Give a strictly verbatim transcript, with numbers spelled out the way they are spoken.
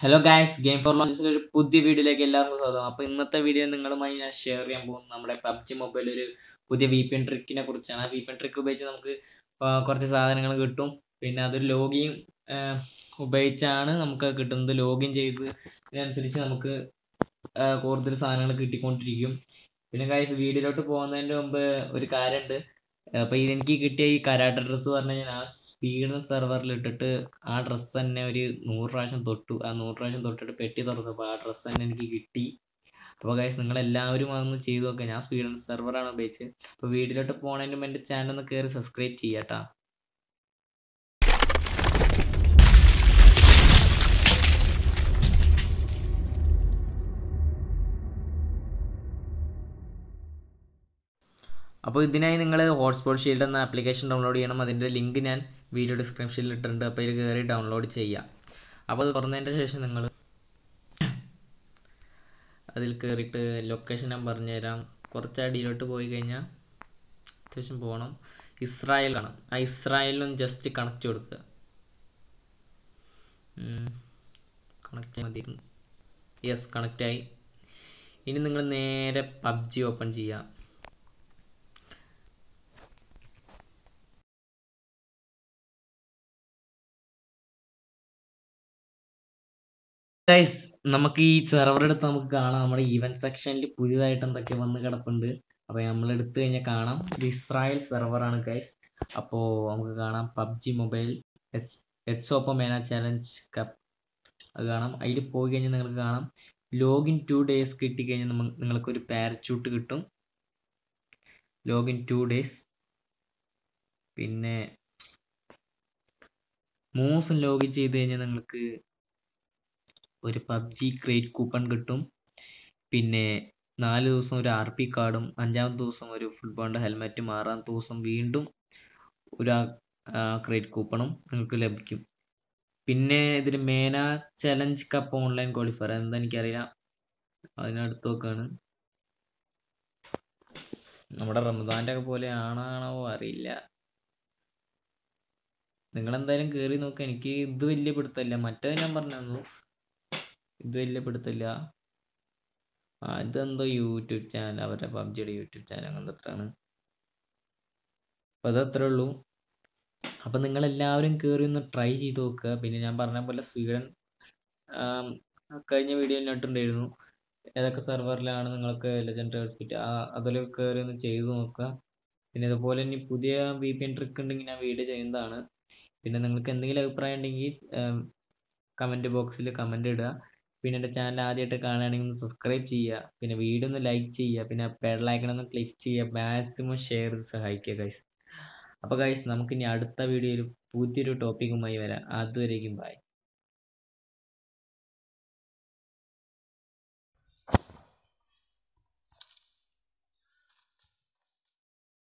Hello guys, game for ലോഞ്ചസിന്റെ ഒരു പുതിയ വീഡിയോയിലേക്ക് എല്ലാവർക്കും സ്വാഗതം. അപ്പോൾ ഇന്നത്തെ വീഡിയോ നിങ്ങളുമായി ഞാൻ ഷെയർ ചെയ്യാൻ പോകുന്നത് നമ്മുടെ പബ്ജി മൊബൈൽ ഒരു പുതിയ വി പി എൻ ട്രിക്കിനെ കുറിച്ചാണ്. ആ വി പി എൻ ട്രിക്ക് ഉപയോഗിച്ച് നമുക്ക് ആ, കുറച്ച് സാധനങ്ങൾ കിട്ടും. പിന്നെ അതൊരു ലോഗിൻ ഉപയോഗിച്ചാണ് നമുക്ക് അത് കിട്ടുന്നത്. ലോഗിൻ ചെയ്ത് ഇതിനനുസരിച്ച് നമുക്ക് ആ, കൂടുതൽ സാധനങ്ങൾ കിട്ടിക്കൊണ്ടിരിക്കും. പിന്നെ ഗായ്സ്, വീഡിയോയിലോട്ട് പോകുന്നതിന് മുമ്പ് ഒരു കാര്യമുണ്ട്. അപ്പൊ എനിക്ക് കിട്ടിയ ഈ കരാട്ട ഡ്രസ്സ് പറഞ്ഞു കഴിഞ്ഞാൽ ആ സ്പീഡ് സെർവറിൽ ഇട്ടിട്ട് ആ ഡ്രസ്സ് തന്നെ ഒരു നൂറ് പ്രാവശ്യം തൊട്ടു. ആ നൂറ് പ്രാവശ്യം തൊട്ടിട്ട് പെട്ടി തുറന്നപ്പോൾ ആ ഡ്രസ്സ് തന്നെ എനിക്ക് കിട്ടി. അപ്പോൾ ഗൈസ്, നിങ്ങൾ എല്ലാവരും അതൊന്ന് ചെയ്തു നോക്കുക. ഞാൻ സ്പീഡ് സെർവറാണ് ഉപയോഗിച്ചത്. അപ്പോൾ വീഡിയോയിലോട്ട് പോണതിന് മുമ്പ് എൻ്റെ ചാനൽ ഒന്ന് കയറി സബ്സ്ക്രൈബ് ചെയ്യാട്ടാ. അപ്പോൾ ഇതിനായി നിങ്ങൾ ഹോട്ട്സ്പോട്ട് ഷീൽഡ് എന്ന ആപ്ലിക്കേഷൻ ഡൗൺലോഡ് ചെയ്യണം. അതിൻ്റെ ലിങ്ക് ഞാൻ വീഡിയോ ഡിസ്ക്രിപ്ഷനിൽ ഇട്ടിട്ടുണ്ട്. അപ്പോൾ ഇതിൽ കയറി ഡൗൺലോഡ് ചെയ്യാം. അപ്പോൾ അത് തുറന്നതിൻ്റെ ശേഷം നിങ്ങൾ അതിൽ കയറിയിട്ട് ലൊക്കേഷൻ ഞാൻ പറഞ്ഞുതരാം. കുറച്ച് അടിയിലോട്ട് പോയി കഴിഞ്ഞാൽ അത്യാവശ്യം പോകണം. ഇസ്രായേൽ കാണാം. ആ ഇസ്രായേലിലും ജസ്റ്റ് കണക്ട് കൊടുക്കുക. കണക്ട് മതി. യെസ്, കണക്റ്റായി. ഇനി നിങ്ങൾ നേരെ പബ്ജി ഓപ്പൺ ചെയ്യാം. ഗൈസ്, നമുക്ക് ഈ സെർവർ എടുത്ത് നമുക്ക് കാണാം. നമ്മുടെ ഈവന്റ് സെക്ഷനിൽ പുതിയതായിട്ട് എന്തൊക്കെ വന്ന് കിടപ്പുണ്ട്. അപ്പൊ നമ്മൾ എടുത്തു കഴിഞ്ഞാൽ കാണാം ഇത് ഇസ്രായേൽ സെർവർ ആണ് ഗൈസ്. അപ്പോ നമുക്ക് കാണാം PUBG mobile it's open MENA challenge cup അത് കാണാം. അതിൽ പോയി കഴിഞ്ഞാൽ നിങ്ങൾക്ക് കാണാം ലോഗിൻ ടു ഡേയ്സ് കിട്ടിക്കഴിഞ്ഞാൽ നമ്മൾ നിങ്ങൾക്ക് ഒരു പാരച്യൂട്ട് കിട്ടും. ലോഗിൻ ടു ഡേയ്സ് പിന്നെ മൂന്ന് ദിവസം ലോഗിൻ ചെയ്ത് കഴിഞ്ഞാൽ നിങ്ങൾക്ക് ഒരു പബ്ജി ക്രേറ്റ് കൂപ്പൺ കിട്ടും. പിന്നെ നാല് ദിവസം ഒരു ആർ പി കാർഡും അഞ്ചാമത്തെ ദിവസം ഒരു ഫുട്ബോളിന്റെ ഹെൽമെറ്റും ആറാമത്തെ ദിവസം വീണ്ടും ഒരു ക്രേറ്റ് കൂപ്പണും നിങ്ങൾക്ക് ലഭിക്കും. പിന്നെ ഇതിൽ MENA challenge cup online qualifier എന്താ എനിക്കറിയില്ല, അതിനടുത്ത് നോക്കാണ്. നമ്മുടെ റമദാന്റെ ഒക്കെ പോലെ ആണാണോ അറിയില്ല. നിങ്ങൾ എന്തായാലും കേറി നോക്കുക. എനിക്ക് ഇത് വലിയ പിടുത്തല്ല. മറ്റേത് ഞാൻ പറഞ്ഞു തന്നു, ഇത് വലിയ പിടുത്തല്ല. ആ ഇതെന്തോ യൂട്യൂബ് ചാനൽ, അവരുടെ പബ്ജിയുടെ യൂട്യൂബ് ചാനൽ അങ്ങനത്തെ അത്രയാണ്. അപ്പൊ അതത്രേ ഉള്ളൂ. അപ്പൊ നിങ്ങൾ എല്ലാവരും കയറി ഒന്ന് ട്രൈ ചെയ്ത് നോക്കുക. പിന്നെ ഞാൻ പറഞ്ഞ പോലെ സ്വീഡൻ കഴിഞ്ഞ വീഡിയോ ഇട്ടിട്ടുണ്ടായിരുന്നു ഏതൊക്കെ സെർവറിലാണ് നിങ്ങൾക്ക് ലെജൻഡറി ഔട്ട്ഫിറ്റ്, ആ അതിലൊക്കെ കയറി ഒന്ന് ചെയ്ത് നോക്കുക. പിന്നെ ഇതുപോലെ ഇനി പുതിയ വി പി എൻ ട്രിക്ക് ഉണ്ടെങ്കിൽ ഞാൻ വീഡിയോ ചെയ്യുന്നതാണ്. പിന്നെ നിങ്ങൾക്ക് എന്തെങ്കിലും അഭിപ്രായം ഉണ്ടെങ്കിൽ കമന്റ് ബോക്സിൽ കമന്റ് ഇടുക. പിന്നെ എൻ്റെ ചാനൽ ആദ്യമായിട്ട് കാണുകയാണെങ്കിൽ ഒന്ന് സബ്സ്ക്രൈബ് ചെയ്യുക. പിന്നെ വീഡിയോ ഒന്ന് ലൈക്ക് ചെയ്യുക. പിന്നെ ബെൽ ഒന്ന് ക്ലിക്ക് ചെയ്യുക. മാക്സിമം ഷെയർ ചെയ്ത് സഹായിക്കുക ഗൈസ്. അപ്പോൾ ഗൈസ്, നമുക്കിനി അടുത്ത വീഡിയോയിൽ പുതിയൊരു ടോപ്പിക്കുമായി വരാം. അതുവരേക്കും ബൈ.